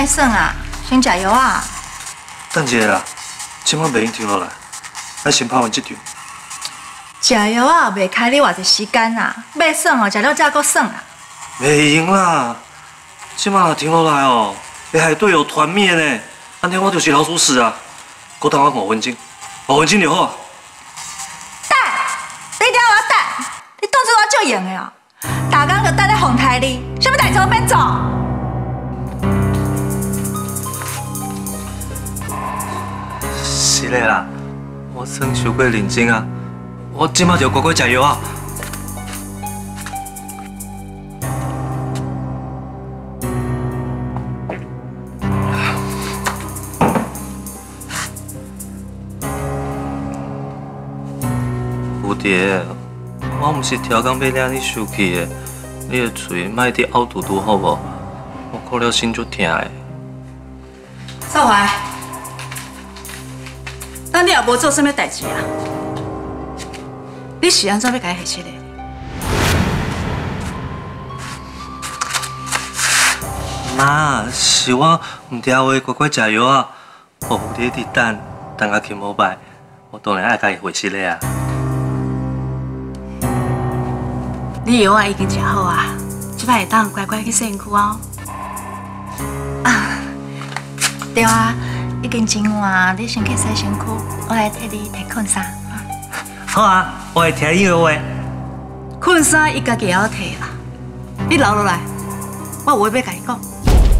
耍啊，先食药啊。 等一下啦，即摆袂用停落来，咱先拍完这场。 食药啊，袂开你偌济时间啊，要耍哦，食了才搁耍啊。 袂用啦，即摆若停落来哦，会害队友团灭呢。安尼我就是老鼠屎啊！搁等我5分钟，5分钟就好啊。 等，你听我等，你当作我借用的哦。大工就等咧风台里，什么代志都免做。 是嘞啦，我算伤过认真啊，我即摆就乖乖食药啊。蝴蝶，我毋是调工要领你受气的，你的嘴莫伫凹嘟嘟好无？我哭了心就痛的。 少怀，咱你也无做啥物代志啊？你是安怎要甲伊下失礼？ 妈，是我唔听话，乖乖食药啊。互蝴蝶伫等下去膜拜，我当然爱甲伊回失礼啊。 你药啊已经食好啊，即摆会当乖乖去洗身躯啊。 对啊，已经真晚，你先去洗身躯，我来替你摕困衫。 好啊，我会听你的话。 困衫伊家己也要摕啦，你留落来，我有话要甲你讲。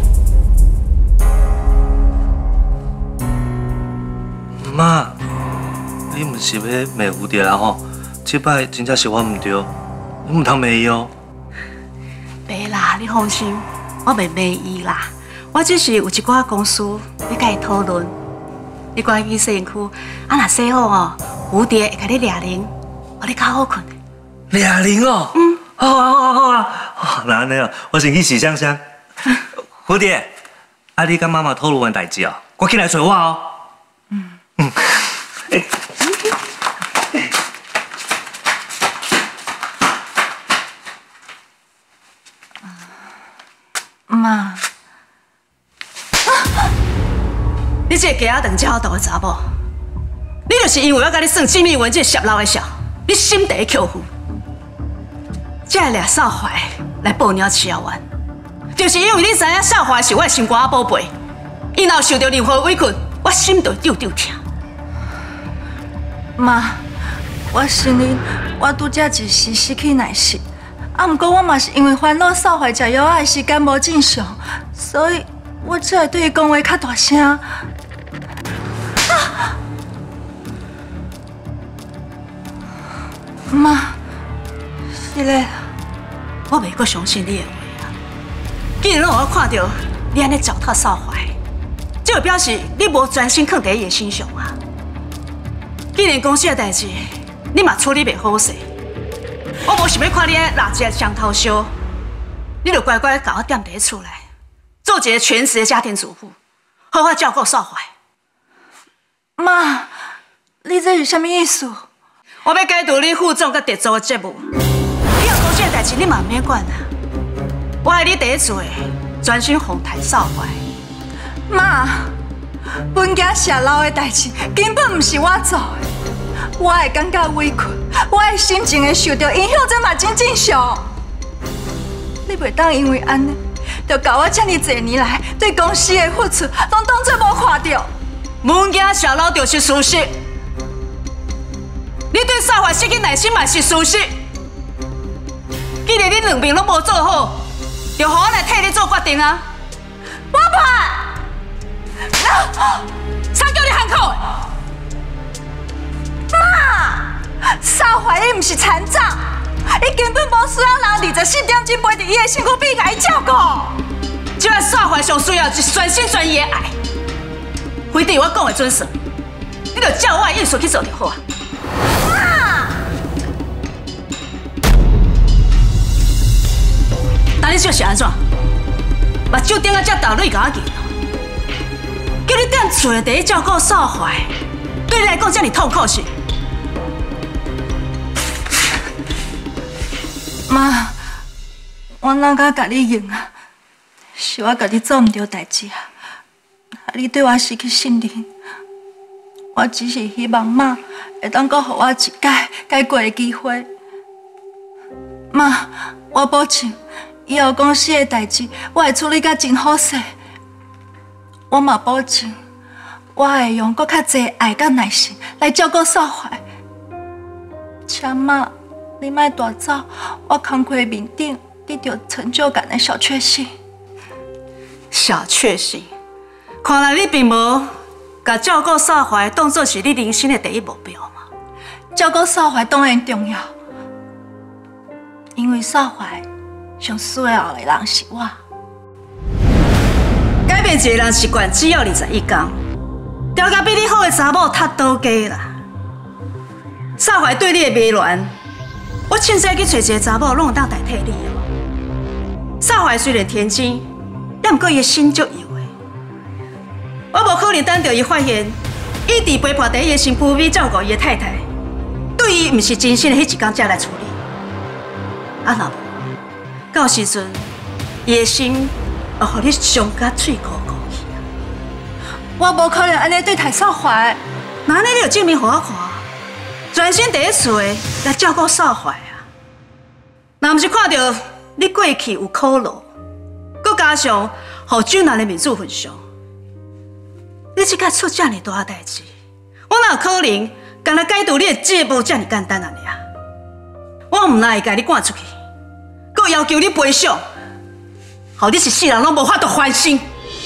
妈，你唔是要骂蝴蝶啦吼？这摆真正是我唔对，你唔通骂伊哦。 袂啦，你放心，我袂骂伊啦。我只是有一寡公事要甲伊讨论。你赶紧去洗身躯，啊若洗好哦，蝴蝶会甲你抓铃，互你较好困。 抓铃哦？嗯，好啊好啊好啊。哦，那安尼哦，我先去洗香香。蝴蝶，啊你甲妈妈讨论完代志哦，我起来找我哦。嗯。 妈， 你这个家长这么大的查某，你就是因为我甲你算机密文件泄露的小，你心地口负，才会抓少怀来报鸟饲养员，就是因为你知影少怀是我的心肝宝贝，伊若受到任何委屈，我心就丢丢痛。 妈，我承认我拄则一时失去耐性，啊，不过我嘛是因为烦恼少怀食药仔的时间无正常，所以我才会对伊讲话较大声。妈，是嘞， 我袂阁相信你的话啊！既然让我看到你安尼糟蹋少怀，这就表示你无专心放在伊的身上啊！既然公司的代志你嘛处理袂好势，我无想要看你安垃圾墙头烧，你就乖乖甲我踮伫厝内，做一个全职的家庭主妇，好好照顾少怀。 妈，你这是什么意思？ 我要解除你副总甲特助的职务，以后公司的代志你嘛免管啦。我爱你第一做的，专心哄抬少怀。 妈，本家泄露的代志根本不是我做的，我会感觉委屈，我的心情会受到影响，这嘛真正常。你袂当因为安尼，就甲我这么多年来对公司的付出，拢当作无看到。 物件泄露就是事实，你对少怀失去耐心嘛是事实。既然你两边拢无做好，就让我来替你做决定啊！ 我怕。 啥叫你喊口？ 妈，少怀伊唔是残障，伊根本无需要人24点钟陪伫伊的身躯边甲伊照顾。 即摆少怀上需要是全心全意的爱，非对我讲的准算，你就照我的意思去做就好啊。 妈， 那你就是安怎？目睭顶啊遮豆蕊甲我见。叫你踮厝内第一照顾少怀，对你来讲这么痛苦是？ 妈，我哪敢甲你用啊？是我家己做唔对代志啊！ 你对我失去信任。我只是希望妈会当阁予我一次改过的机会。妈，我保证，以后公司的代志我会处理甲真好势。我嘛保证，我会用阁较侪爱甲耐心来照顾少怀。请妈，你莫带走我工课面顶得到成就感的小确幸。 小确幸，看来你并无把照顾少怀当作是你人生的第一目标嘛？ 照顾少怀当然重要，因为少怀上需要的人是我。 改变一个人习惯只要21天，调到比你好的查某踢倒街啦。少怀对你的迷恋，我凊彩去找一个查某，拢有当代替你哦。少怀虽然天真，但毋过伊的心足油的。我无可能等到伊发现，伊伫陪伴第一个新妇美照顾伊的太太，对伊毋是真心的迄一天才来处理。啊，若无，到时阵伊的心会互你伤甲嘴鼓鼓去。 我无可能安尼对待少怀。 那安尼你就证明互我看，专心第一次的来照顾少怀啊。若毋是看到你过去有苦劳，佮加上互俊男的面子份上，你即摆出遮尔大代志，我哪有可能干来解除你的节目遮尔简单啊？我毋但会甲你赶出去，佮要求你赔偿，互你一世人拢无法度翻身。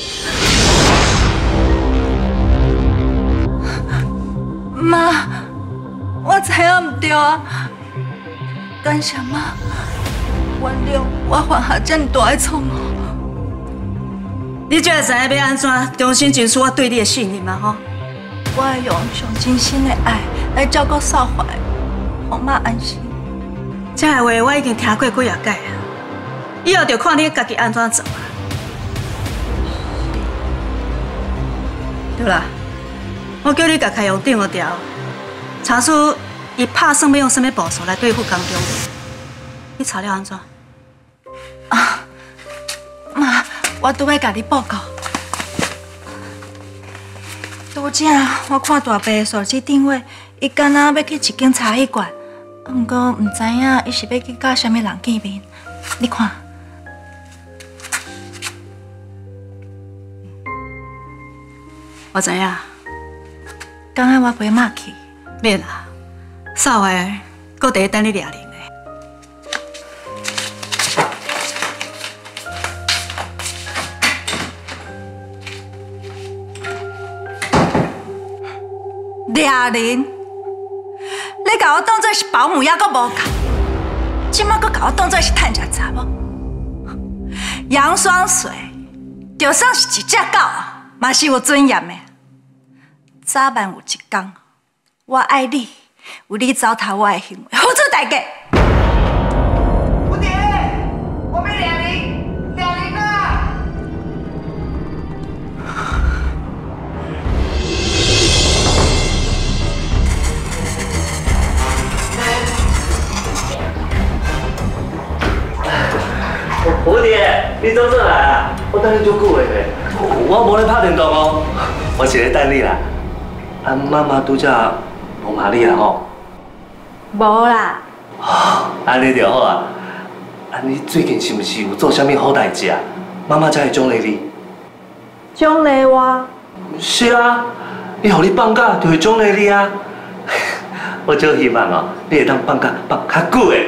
妈，我知影唔对啊，感谢妈，原谅我犯下这么大的错误。 你才会知影要安怎重新尽述我对你的信任嘛？吼！ 我会用上真心的爱来照顾少怀，让妈安心。 这个话我已经听过几啊届啊，以后就看你家己安怎做啊。对啦，我叫你甲开用顶个调，查出伊拍算要用什么步数来对付江中，你查了安怎？ 啊，妈，我拄要甲你报告。拄则我看大伯的手机定位，伊敢若要去一间茶艺馆，不过唔知影伊是要去甲什么人见面。你看， 我知影。 刚才我陪妈去。 免啦，少怀搁伫等你掠人呢。 掠人，你甲我当作是保姆还阁无够，即摆阁甲我当作是趁食查某。杨双水，就算是一只狗，嘛是有尊严的。早晚有一天，我爱你，有你糟蹋我的行为，付出代价。 蝴蝶，我被两零了。 蝴蝶，你总算来啊！我等你足久的咧，我无咧拍电动哦，我是咧等你啦。啊，妈妈拄则无骂你啦吼？ 无啦。 安尼就好啊。啊，你最近是毋是有做啥物好代志啊？妈妈才会奖励你。 奖励我？ 是啊，伊互你放假就会奖励你啊。我就希望哦，你会当放假放较久的。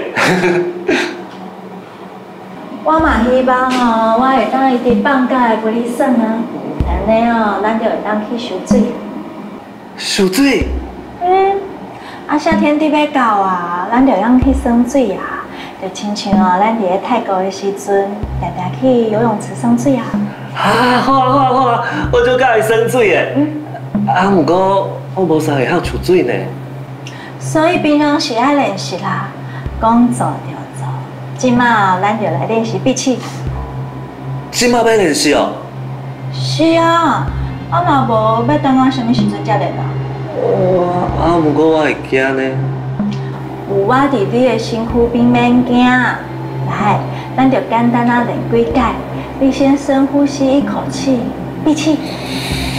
我嘛希望哦，我会当一直放假的陪你耍啊，安尼哦，咱就会当去游水。 游水？ 啊，夏天伫要到啊，咱就当去耍水啊，就亲像哦，咱伫咧泰国的时阵，常常去游泳池耍水啊。 啊，好啊好啊好啊，我就介意耍水的。啊，不过我无啥会晓出水呢。 所以平常时爱练习啦，讲做就做。即马咱就来练习闭气。 即马要练习哦？ 是啊，啊若无要等到什么时阵才练啊？ 啊，不过我会惊呢。 有我伫你的身躯边，免惊。来，咱就简单啊练几摆。你先深呼吸一口气，闭气。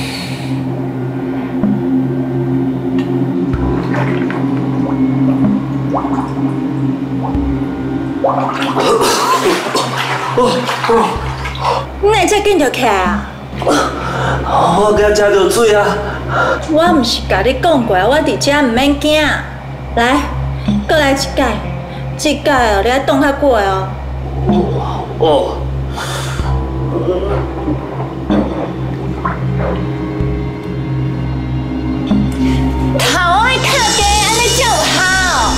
你哪才紧就起来啊？ 我刚食到水啊！ 我毋是甲你讲过，我伫遮毋免惊。来，搁来一届，这届哦，你爱冻较久的哦。 哦。 头爱靠低，安尼才有效。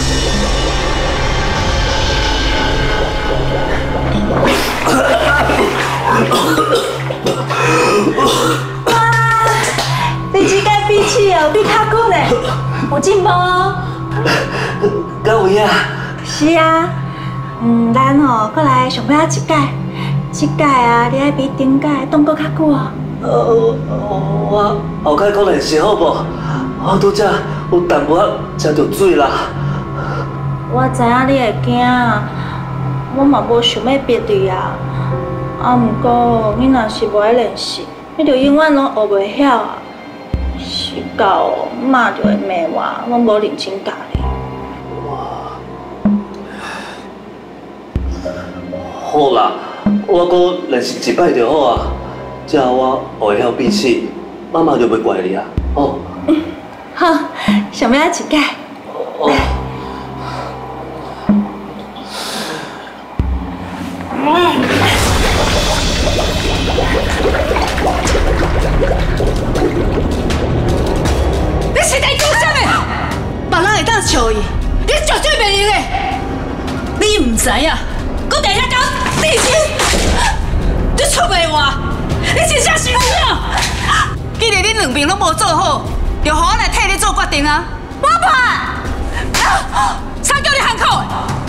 哇，你这届比起哦，比较久呢，有进步哦。 敢有影？ 是啊，咱哦，搁来上尾一届，这届啊，你爱比顶届冻搁较久哦。 我后届可练习好无？我拄则有淡薄仔食到水啦。 我知影你会惊，我嘛无想要逼你啊。啊，毋过你若是无爱练习，你就永远拢学袂晓啊。时到妈就会骂我，拢无认真教你。 好啦，我搁练习一摆就好啊。只要我学会晓闭气，妈妈就袂怪你啊。哦。 好，上尾一届。 哦。 你是在做啥物？别人会当笑伊，你绝对袂用的。你唔知影，搁在遐搞地精，你出卖我，你真正是有影。既然你两边拢无做好，就互我来替你做决定啊！我判，啥叫你喊口的？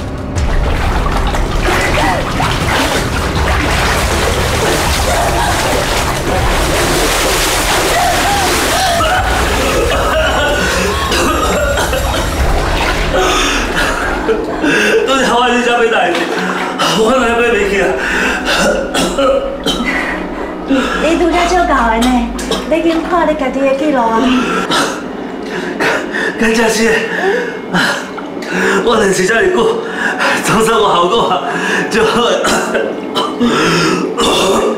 都是我这遮要代志，我来买袂起啊！ 你拄则照教的呢，你紧看你家己的记录啊！ 敢真是的，我练习遮尔久，总算有效果啊，就好。